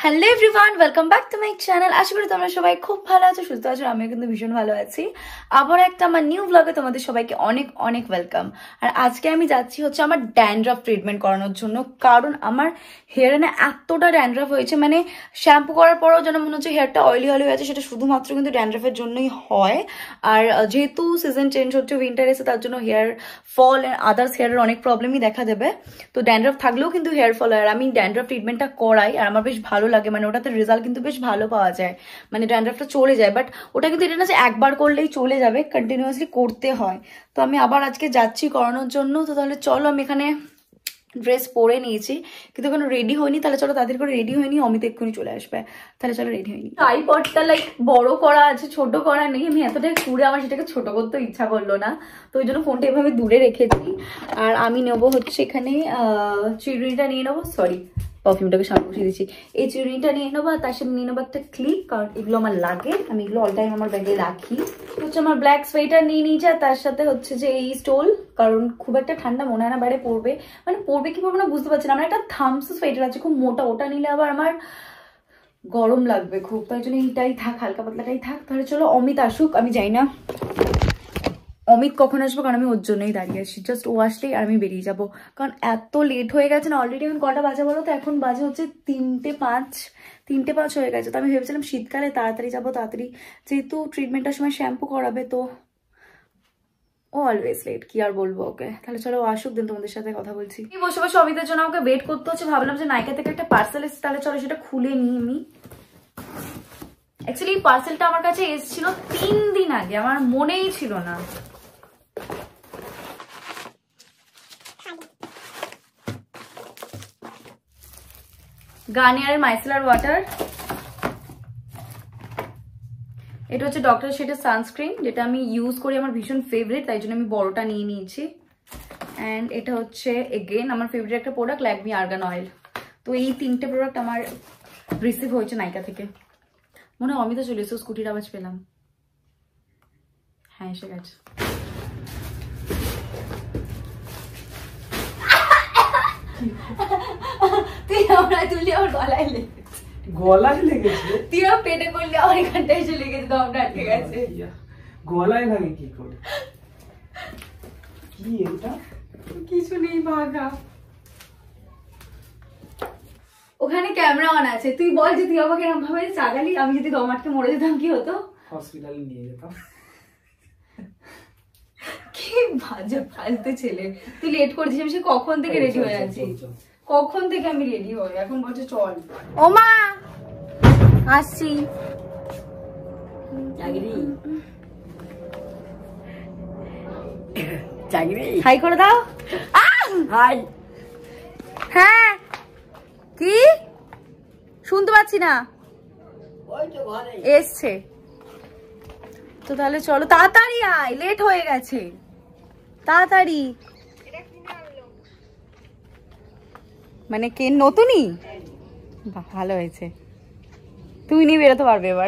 Hello everyone, welcome back to my channel. আশা করি তোমরা সবাই খুব ভালো আছো, সুস্থ আছো। আমিও কিন্তু ভীষণ ভালো আছি। আবার একটা আমার নিউ ব্লগে তোমাদের সবাইকে অনেক অনেক ওয়েলকাম। আর আজকে আমি যাচ্ছি হচ্ছে আমার ড্যান্ড্রাফ ট্রিটমেন্ট করানোর জন্য, কারণ আমার হেয়ারে না এতটা ড্যান্ড্রাফ হয়েছে, মানে শ্যাম্পু করার পরেও যেন মনে হচ্ছে হেয়ারটা অয়েলি অয়েলি হয়েছে। সেটা শুধুমাত্র কিন্তু ড্যান্ড্রাফের জন্যই হয়। আর যেহেতু সিজন চেঞ্জ হচ্ছে, উইন্টার এসে, তার জন্য হেয়ার ফল অ্যান্ড আদার্স হেয়ারের অনেক প্রবলেমই দেখা দেবে। তো ড্যান্ড্রাফ থাকলেও কিন্তু হেয়ার ফল হয়। আর আমি ড্যান্ড্রাফ ট্রিটমেন্টটা করাই, আর আমার বেশ ভালো লাগে, মানে ওটাতে রেজাল্ট কিন্তু বেশ ভালো পাওয়া যায়, মানে ড্যান্ড্রাফটা চলে যায়। বাট ওটা কিন্তু এটা না যে একবার করলেই চলে যাবে, কন্টিনিউয়াসলি করতে হয়। তো আমি আবার আজকে যাচ্ছি করানোর জন্য। তো তাহলে চলো, আমি এখানে ড্রেস পরে নিয়েছি কিন্তু এখনো রেডি হয়নি। তাহলে চলো তাদের করে রেডি হয়নি, অমিত এক্ষুনি চলে আসবে। তাহলে চলো রেডি হয়নি। ট্রাইপডটা লাইক বড় করা আছে, ছোট করা নেই। আমি এতটাই ঘুরে আমার সেটাকে ছোট করতে ইচ্ছা করলো না, তো ওই জন্য ফোনটা এভাবে দূরে রেখেছি। আর আমি নেবো হচ্ছে এখানে চিরুনিটা নিয়ে নেবো, সরি পারফিউমটাকে সামনে বসিয়ে দিচ্ছি। এই চিরুনিটা নিয়ে নেবো, আর তার সাথে নিয়ে নেবো একটা ক্লিপ, কারণ এগুলো আমার লাগে, আমি এগুলো অল টাইম আমার ব্যাগে রাখি। হচ্ছে আমার ব্ল্যাক সোয়েটার নিয়ে নিয়েছি, আর তার সাথে হচ্ছে যে এই স্টোল, কারণ খুব একটা ঠান্ডা মনে হয় না বাইরে পড়বে, মানে পড়বে কি পড়বে না বুঝতে পারছি না। আমার একটা থামস সোয়েটার আছে খুব মোটা, ওটা নিলে আবার আমার গরম লাগবে খুব, তাই জন্য এইটাই থাক, হালকা পাতলাটাই থাক। তাহলে চলো অমিত আসুক, আমি যাই না অমিত কখন আসবো, কারণ আমি ওর জন্যই দাঁড়িয়ে আছি। জাস্ট ও আসলেই আর আমি বেরিয়ে যাবো, কারণ এত লেট হয়ে গেছে না। অলরেডি এখন কটা বাজে বলো তো? এখন বাজে হচ্ছে 3:05 হয়ে গেছে। তো আমি ভেবেছিলাম শীতকালে তাড়াতাড়ি যাবো, তাড়াতাড়ি, যেহেতু ট্রিটমেন্টের সময় শ্যাম্পু করাবে, তো ও অলওয়েজ লেট, কি আর বলবো ওকে। তাহলে চলো ও আসুক, দিন তোমাদের সাথে কথা বলছি। বসে বসে অমিতের জন্য আমাকে ওয়েট করতে হচ্ছে। ভাবলাম যে নাইকা থেকে একটা পার্সেল এসেছে, তাহলে চলো সেটা খুলে নিই আমি। অ্যাকচুয়ালি এই পার্সেলটা আমার কাছে এসেছিল 3 দিন আগে, আমার মনেই ছিল না। গার্নিয়ারের মাইসেলার ওয়াটার, এটা হচ্ছে ডক্টর শেটের সানস্ক্রিন, যেটা আমি ইউজ করি, আমার ভীষণ ফেভারিট, তাই জন্য আমি বড়টা নিয়ে নিয়েছি। অ্যান্ড এটা হচ্ছে এগেন আমার ফেভারিট একটা প্রোডাক্ট, ল্যাকমি আর্গান অয়েল। তো এই 3টে প্রোডাক্ট আমার রিসিভ হয়েছে নাইকা থেকে। মনে হয় অমিতা চলে এসো, স্কুটির আওয়াজ পেলাম। হ্যাঁ এসে গেছে। তুই আমরা তুলি আমার গলায় লেগেছে, গলায় লেগেছে? তুই আমার পেটে করলে আমার এখানটা এসে লেগেছে, তো আমরা আটকে গেছে। গলায় লাগে কি করে? কি এটা? কিছু নেই ভাগা। ওখানে ক্যামেরা অন আছে, তুই বল যে তুই আমাকে এরকম ভাবে চাগালি, আমি যদি দম আটকে মরে যেতাম কি হতো? হসপিটালে নিয়ে যেতাম। কি বাজে ফালতু ছেলে। তুই লেট করছিস, আমি সে কখন থেকে রেডি হয়ে আছি, কখন থেকে আমি রেডি হই, এখন বলছে চল। ও মা আসছি। হাই করে দাও। হাই। হ্যাঁ কি শুনতে পাচ্ছি না, এসছে তো। তাহলে চলো তাড়াতাড়ি আয়, লেট হয়ে গেছে, তাড়াতাড়ি। মানে কে নতুনই? ভালো হয়েছে, তুই নিয়ে বেরোতে পারবে এবার।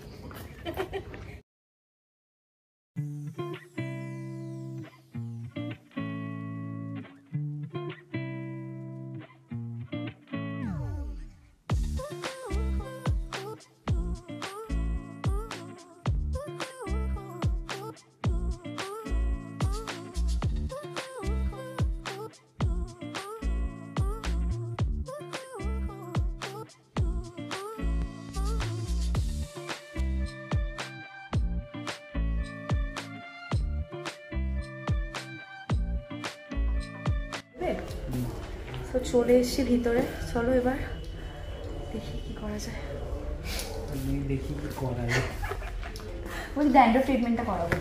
তো চলে এসছি ভিতরে, চলো এবার দেখি কি করা যায়। দেখি কি করা যায়। ওই ড্যান্ড্রাফ ট্রিটমেন্টটা করাবো।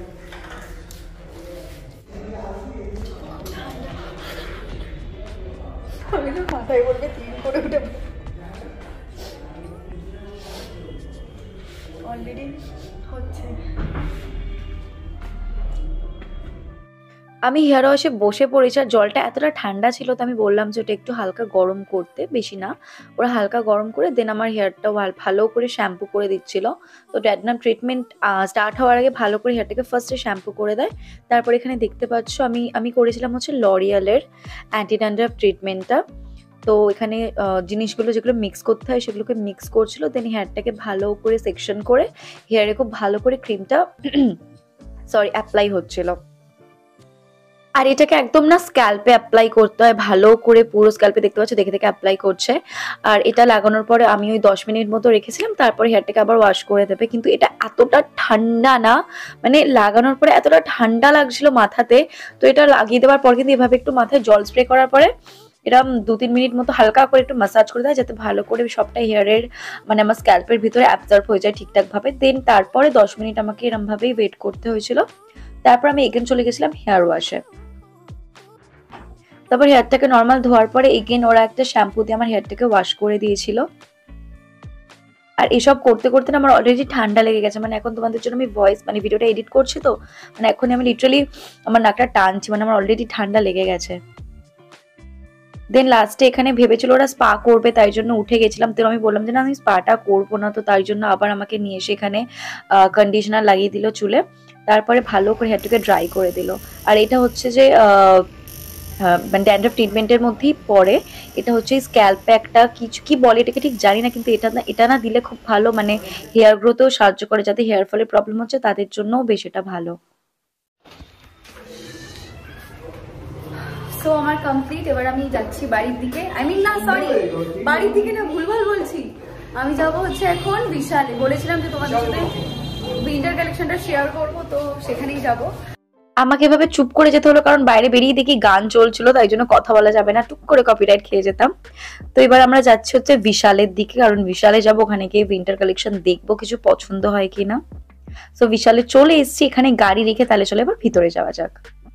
আমি তো মাথায় বলবে 3 করে উঠে অলরেডি হচ্ছে। আমি হেয়ার ওয়াশে বসে পড়েছি, আর জলটা এতটা ঠান্ডা ছিল, তো আমি বললাম যে ওটা একটু হালকা গরম করতে, বেশি না, ওরা হালকা গরম করে দেন আমার হেয়ারটাও ভালো করে শ্যাম্পু করে দিচ্ছিল। তো ড্যান্ড্রাফ ট্রিটমেন্ট স্টার্ট হওয়ার আগে ভালো করে হেয়ারটাকে ফার্স্টে শ্যাম্পু করে দেয়। তারপর এখানে দেখতে পাচ্ছ আমি করেছিলাম হচ্ছে লরিয়ালের অ্যান্টি ড্যান্ড্রাফ ট্রিটমেন্টটা। তো এখানে জিনিসগুলো যেগুলো মিক্স করতে হয় সেগুলোকে মিক্স করছিল, দেন হেয়ারটাকে ভালো করে সেকশন করে হেয়ারে খুব ভালো করে ক্রিমটা অ্যাপ্লাই হচ্ছিল। আর এটাকে একদম না স্ক্যাল্পে অ্যাপ্লাই করতে হয় ভালো করে, পুরো স্ক্যাল্পে দেখতে পাচ্ছ দেখে দেখে অ্যাপ্লাই করছে। আর এটা লাগানোর পরে আমি ওই 10 মিনিট মতো রেখেছিলাম, তারপরে হেয়ারটাকে আবার ওয়াশ করে দেবে। কিন্তু এটা এতটা ঠান্ডা না, মানে লাগানোর পরে এতটা ঠান্ডা লাগছিল মাথাতে, তো এটা লাগিয়ে দেওয়ার পর কিন্তু এভাবে একটু মাথায় জল স্প্রে করার পরে এরকম 2-3 মিনিট মতো হালকা করে একটু ম্যাসাজ করে দেয়, যাতে ভালো করে সবটা হেয়ারের মানে আমার স্ক্যাল্পের ভিতরে অ্যাবজর্ব হয়ে যায় ঠিকঠাক ভাবে। দেন তারপরে 10 মিনিট আমাকে এরম ভাবেই ওয়েট করতে হয়েছিল। তারপর আমি এগেন চলে গেছিলাম হেয়ার ওয়াশে। তারপর হেয়ারটাকে নর্মাল ধোয়ার পরে এগেন ওরা একটা শ্যাম্পু দিয়ে আমার হেয়ারটাকে ওয়াশ করে দিয়েছিল। আর এসব করতে করতে না আমার অলরেডি ঠান্ডা লেগে গেছে, মানে এখন তোমাদের জন্য আমি ভয়েস মানে ভিডিওটা এডিট করছি, তো মানে এখন আমি লিটারালি আমার নাকটা টানছি, মানে আমার অলরেডি ঠান্ডা লেগে গেছে। দেন লাস্টে এখানে ভেবেছিল ওরা স্পা করবে, তাই জন্য উঠে গেছিলাম। তো আমি বললাম যে না আমি স্পাটা করবো না, তো তাই জন্য আবার আমাকে নিয়ে এসে এখানে কন্ডিশনার লাগিয়ে দিল চুলে, তারপরে ভালো করে হেয়ারটাকে ড্রাই করে দিল। আর এটা হচ্ছে যে মানে ড্যান্ড্রাফ ট্রিটমেন্টের মধ্যেই পড়ে, এটা হচ্ছে স্ক্যাল্পে একটা কিছু কি বলে এটাকে ঠিক জানি না, কিন্তু এটা না দিলে খুব ভালো, মানে হেয়ার গ্রোথেও সাহায্য করে, যাতে হেয়ার ফলের প্রবলেম হচ্ছে তাদের জন্যও বেশ এটা ভালো। সো আমার কমপ্লিট, এবার আমি যাচ্ছি বাড়ির দিকে, বাড়ির দিকে না, ভুলভাল বলছি। আমি যাব হচ্ছে এখন বিশালে, বলেছিলাম যে তোমাদের সাথে উইন্টার কালেকশনটা শেয়ার করব, তো সেখানেই যাব। আমাকে এভাবে চুপ করে যেতে হলো, কারণ বাইরে বেরিয়ে দেখি গান চলছিল, তাই জন্য কথা বলা যাবে না, টুক করে কপিরাইট খেয়ে যেতাম। তো এবার আমরা যাচ্ছি হচ্ছে বিশালের দিকে, কারণ বিশালে যাব, ওখানে গিয়ে উইন্টার কালেকশন দেখবো কিছু পছন্দ হয় কিনা। সো বিশালে চলে এসেছি, এখানে গাড়ি রেখে তাহলে চলে এবার ভিতরে যাওয়া যাক।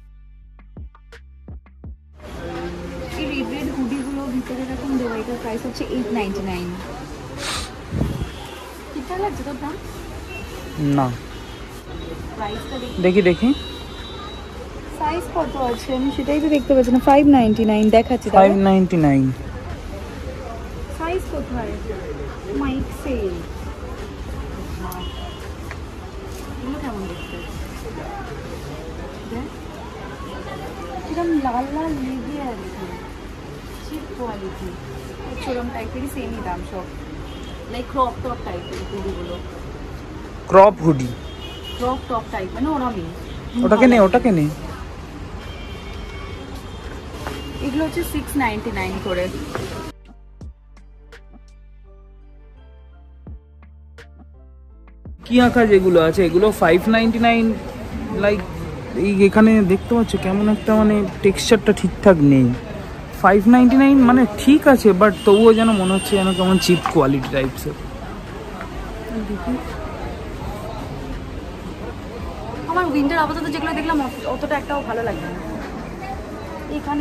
এই রেড রেড হুডিগুলো ভিতরে এরকম দেওয়া, এটার প্রাইস হচ্ছে 899। ঠিকঠাক লাগছে তোর দাম? না, প্রাইসটা দেখি দেখি সাইজ কত আছে আমি সেটাই তো দেখতে পাচ্ছি না। 599 দেখাচ্ছি, 599। সাইজ কোথায়? মাইক সেল। এগুলো কেমন দেখতে? কিরম লাল লাল লেগে আছে, চিপ কোয়ালিটি, চরম টাইপেরই, সেমই দাম সব, লাইক ক্রপ টপ টাইপের হুডিগুলো। Crop hoodie, crop top type মানে ওরমই। ওটাকে নে। এগুলো হচ্ছে 699 করে। কি আঁকা যেগুলো আছে এগুলো 599। লাইক এই এখানে দেখতে পাচ্ছ কেমন একটা মানে টেক্সচারটা ঠিকঠাক নেই। 599 মানে ঠিক আছে, বাট তবুও যেন মনে হচ্ছে যেন কেমন চিপ কোয়ালিটি টাইপসের। আমার উইন্টার আপাতত যেগুলো দেখলাম অতটা একটাও ভালো লাগে না। এখানে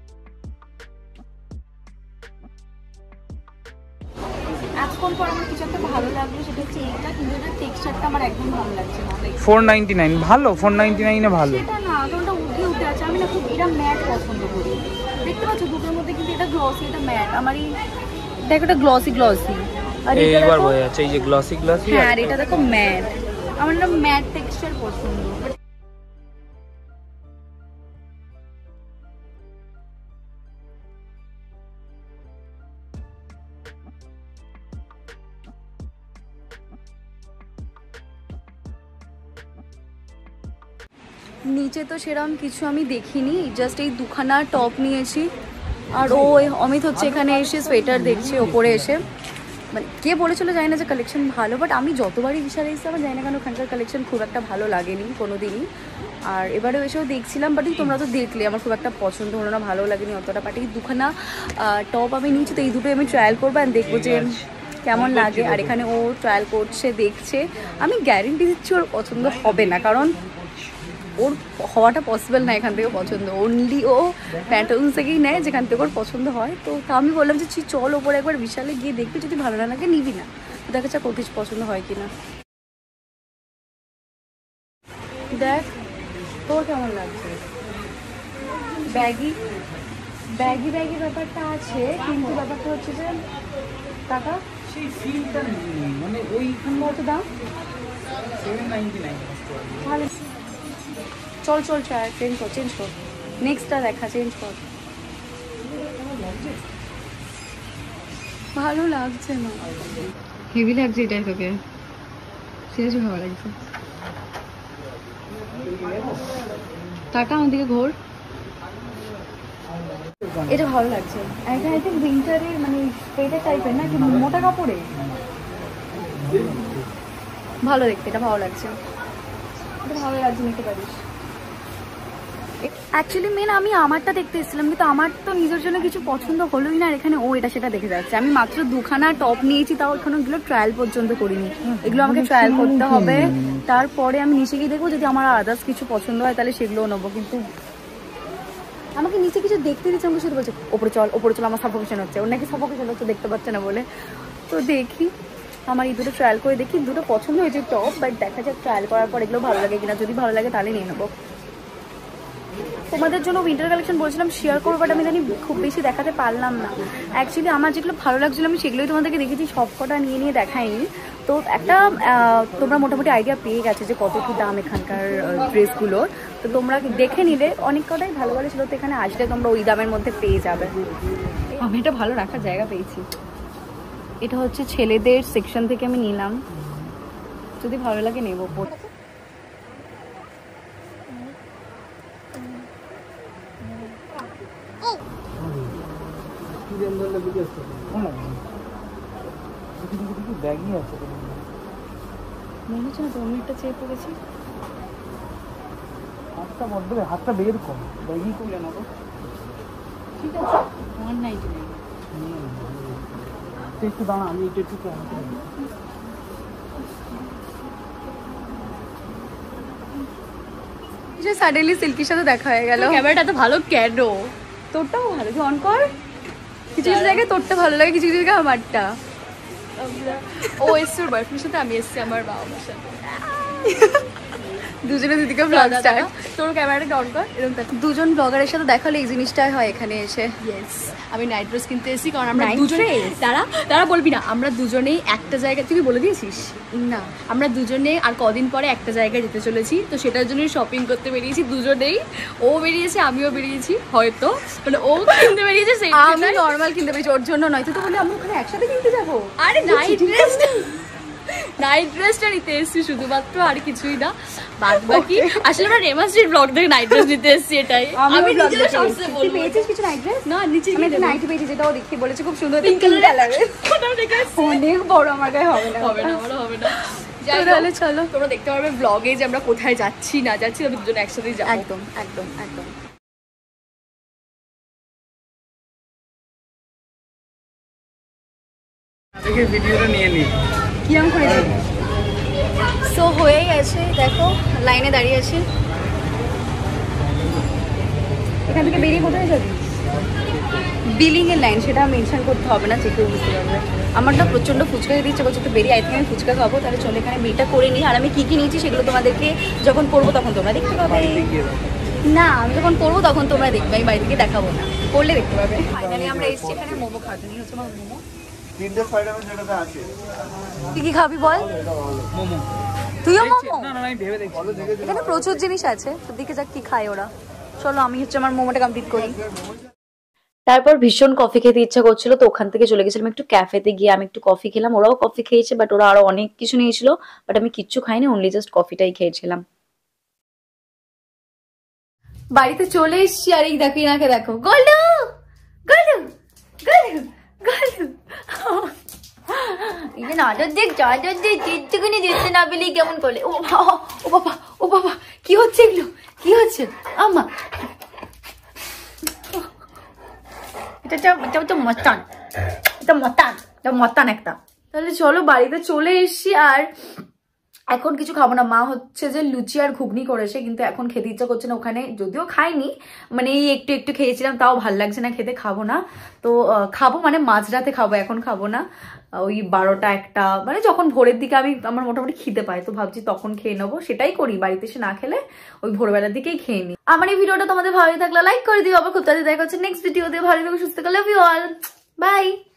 এতক্ষণ পর আমার কিছু একটা ভালো লাগলো, সেটা হচ্ছে এইটা, কিন্তু এটার টেক্সচারটা আমার একদম ভালো লাগছে না। 499 ভালো, 499 এ ভালো। সেটা না, ওটা উঠে উঠে আছে। আমি না খুব এটা ম্যাট পছন্দ করি, দেখতে পাচ্ছ দুটোর মধ্যে, কিন্তু এটা গ্লসি, এটা ম্যাট। আমারই দেখো এটা গ্লসি গ্লসি, আর এটা এইবার বোঝা যাচ্ছে এই যে গ্লসি গ্লসি। হ্যাঁ, আর এটা দেখো ম্যাট। আমার না ম্যাট টেক্সচার পছন্দ। নিচে তো সেরকম কিছু আমি দেখিনি, জাস্ট এই দুখানা টপ নিয়েছি। আর অমিত হচ্ছে এখানে এসে সোয়েটার দেখছে ওপরে এসে, মানে কে বলেছিল জানি না যে কালেকশন ভালো, বাট আমি যতবারই বিশালে এসেছি আমার জানি না কেন ওখানকার কালেকশন খুব একটা ভালো লাগেনি কোনোদিনই। আর এবারেও এসেও দেখছিলাম, বাট তোমরা তো দেখলে আমার খুব একটা পছন্দ হলো না, ভালো লাগেনি অতটা। বাট এই দুখানা টপ আমি নিয়েছি, তো এই দুটোই আমি ট্রায়াল করবো আর দেখবো যে কেমন লাগে। আর এখানে ও ট্রায়াল করছে, দেখছে। আমি গ্যারেন্টি দিচ্ছি ওর পছন্দ হবে না, কারণ ওর হওয়াটা পসিবল না এখান থেকে পছন্দ। অনলি ও প্যান্টালুন্স থেকেই নেয় যেখান থেকে ওর পছন্দ হয়। তো আমি বললাম যে চল ওপরে একবার বিশালে গিয়ে দেখবি, যদি ভালো না লাগে নিবি না, দেখা যাক ওর কিছু পছন্দ হয় কিনা। দেখ তোর কেমন লাগছে? ব্যাগি ব্যাগি ব্যাগি ব্যাপারটা আছে, কিন্তু ব্যাপারটা হচ্ছে যে টাকা সেই ফিলটা নেই, মানে ওইখানে কত দাম? 799। তাহলে চল চল চেঞ্জ কর, নেক্সটটা দেখা, চেঞ্জ কর। ভালো লাগছে না, হেভি লাগছে এটাই তোকে, সিরিয়াসলি ভালো লাগছে। টাটা, আমার দিকে ঘোর। এটা ভালো লাগছে, এটা আই থিঙ্ক উইন্টারের মানে সোয়েটার টাইপের না, কি মোটা কাপড়ে, ভালো দেখতে, এটা ভালো লাগছে, এটা ভালো লাগছে, নিতে পারিস। অ্যাকচুয়ালি মেন আমি আমারটা দেখতে এসেছিলাম, কিন্তু আমার তো নিজের জন্য কিছু পছন্দ হলোই না, আর এখানে ও এটা সেটা দেখে যাচ্ছে। আমি মাত্র 2খানা টপ নিয়েছি, তাও এখানে এগুলো ট্রায়াল পর্যন্ত করিনি, এগুলো আমাকে ট্রায়াল করতে হবে, তারপরে আমি নিচে গিয়ে দেখবো যদি আমার আদার্স কিছু পছন্দ হয় তাহলে সেগুলোও নেবো। কিন্তু আমাকে নিচে কিছু দেখতে দিচ্ছে, আমাকে শুধু বলছে ওপরে চল ওপরে চল, আমার সাফোকেশন হচ্ছে, ওর নাকি সাফোকেশন হচ্ছে দেখতে পাচ্ছে না বলে। তো দেখি আমার এই দুটো ট্রায়াল করে দেখি, দুটো পছন্দ হয়েছে টপ, বাট দেখা যাক ট্রায়াল করার পর এগুলো ভালো লাগে কিনা, যদি ভালো লাগে তাহলে নিয়ে নেবো। তোমাদের জন্য উইন্টার কালেকশন বলছিলাম শেয়ার করবো, বাট আমি জানি খুব বেশি দেখাতে পারলাম না। অ্যাকচুয়ালি আমার যেগুলো ভালো লাগছিলো আমি সেগুলোই তোমাদেরকে দেখেছি, সব কটা নিয়ে দেখাইনি। তো একটা তোমরা মোটামুটি আইডিয়া পেয়ে গেছে যে কত কি দাম এখানকার ড্রেসগুলোর, তো তোমরা দেখে নিলে অনেক কটাই ভালো ভালো ছিল, তো এখানে আসলে তোমরা ওই দামের মধ্যে পেয়ে যাবে। আমি এটা ভালো রাখার জায়গা পেয়েছি, এটা হচ্ছে ছেলেদের সেকশন থেকে আমি নিলাম, যদি ভালো লাগে নেবো। ব্যাগই আছে মনে হচ্ছে না তো অন্য একটা চেয়ে পড়েছি, হাতটা বড্ড, হাতটা বের কর, ব্যাগই করলে না তো। ঠিক আছে 199 একটু দাঁড়া, আমি এটা একটু সাডেনলি সিল্কির সাথে দেখা হয়ে গেল। ক্যামেরাটা তো ভালো কেন, তোরটাও ভালো, তুই অন কর। কিছু কিছু জায়গায় তোরটা ভালো লাগে, কিছু কিছু জায়গায় আমারটা। ও এসছে ওর বয়ফ্রেন্ডের সাথে, আমি এসছি আমার বাবা মার সাথে, দুজনে দুদিকে ব্লগ স্টার্ট। তোর ক্যামেরাটা অন কর, এরকম দুজন ব্লগারের সাথে দেখালে এই জিনিসটাই হয় এখানে এসে। ইয়েস, আমি নাইট ড্রেস কিনতে এসেছি, কারণ আমরা দুজনে, তারা বলবি না, আমরা দুজনেই একটা জায়গায়, তুই বলে দিয়েছিস না, আমরা দুজনে আর কদিন পরে একটা জায়গায় যেতে চলেছি, তো সেটার জন্যই শপিং করতে বেরিয়েছি দুজনেই। ও বেরিয়েছে, আমিও বেরিয়েছি, হয়তো মানে ও কিনতে বেরিয়েছে, আমি নর্মাল কিনতে বেরিয়েছি, ওর জন্য নয়। তো বলে আমরা ওখানে একসাথে কিনতে যাবো। আরে নাইট ড্রেসটা নিতে এসেছি শুধুমাত্র, আর কিছুই না। বাদ বাকি আসলে আমরা রেমা স্ট্রিট ব্লগ থেকে নাইট ড্রেস নিতে এসেছি, এটাই আমি নিজেও সবচেয়ে বলবো। পেয়েছিস কিছু নাইট ড্রেস? না, নিচে আমি একটা নাইট পেয়েছি, যেটাও দেখি বলেছে খুব সুন্দর, পিঙ্ক কালারের, ওটাও দেখে এসেছি। অনেক বড়, আমার গায়ে হবে না, হবে না, আমারও হবে না। যাই তাহলে চলো, তোমরা দেখতে পারবে ব্লগে যে আমরা কোথায় যাচ্ছি না যাচ্ছি, আমরা দুজন একসাথেই যাবো। একদম একদম একদম। ভিডিওটা নিয়ে নি কিরম করেছি। সো হয়ে গেছে, দেখো লাইনে দাঁড়িয়ে আছি, এখান থেকে বেরিয়ে কোথায় যাবি? বিলিং এর লাইন, সেটা মেনশন করতে হবে না, যে কেউ বুঝতে পারবে। আমার না প্রচন্ড ফুচকা খেতে ইচ্ছে করছে, তো বেরিয়ে আই থিঙ্ক আমি ফুচকা খাবো। তাহলে চলো এখানে বিলটা করে নিই, আর আমি কি কি নিয়েছি সেগুলো তোমাদেরকে যখন করবো তখন তোমরা দেখতে পাবে। না, আমি যখন করবো তখন তোমরা দেখবে, আমি বাড়ি থেকে দেখাবো না, করলে দেখতে পাবে। ফাইনালি আমরা এসেছি এখানে মোমো খাওয়াতে, নিয়ে হচ্ছে আমার মোমো। তুই কি খাবি বল? মোমো। তুইও মোমো? না না, আমি ভেবে দেখছি, এখানে প্রচুর জিনিস আছে, তো দিকে যাক কি খায় ওরা। চলো আমি হচ্ছে আমার মোমোটা কমপ্লিট করি। তারপর ভীষণ কফি খেতে ইচ্ছা করছিল, তো ওখান থেকে চলে গেছিলাম একটু ক্যাফেতে গিয়ে। আমি একটু কফি খেলাম, ওরাও কফি খেয়েছে, বাট ওরা আরো অনেক কিছু নিয়েছিল, বাট আমি কিচ্ছু খাইনি, অনলি জাস্ট কফিটাই খেয়েছিলাম। বাড়িতে চলে এসছি, আর এই দেখো ইনাকে দেখো, গোলু গোলু গোলু গোলু, এই যে নজর দেখ নজর দেখ, যেটুকুনি দেখতে না পেলেই কেমন করলে। ও বাবা ও বাবা ও বাবা, কি হচ্ছে এগুলো, কি হচ্ছে আমা? এটা তো মস্তান, এটা মস্তান, এটা মস্তান একটা। তাহলে চলো বাড়িতে চলে এসছি, আর এখন কিছু খাবো না। মা হচ্ছে যে লুচি আর ঘুগনি করেছে, কিন্তু এখন খেতে ইচ্ছা করছে না। ওখানে যদিও খাইনি, মানে এই একটু একটু খেয়েছিলাম, তাও ভাল লাগছে না খেতে, খাবো না। তো খাবো মানে মাঝরাতে খাবো, এখন খাবো না। ওই 12টা 1টা, মানে যখন ভোরের দিকে আমার মোটামুটি খিদে পায়, তো ভাবছি তখন খেয়ে নেবো। সেটাই করি, বাড়িতে এসে না খেলে ওই ভোরবেলার দিকেই খেয়ে নিই। আমার এই ভিডিওটা তোমাদের ভালো লাগলে লাইক করে দিও, আবার খুব তাড়াতাড়ি দেখা হচ্ছে নেক্সট ভিডিওতে। ভালো থাকো, সুস্থ থাকো, লাভ ইউ অল, বাই।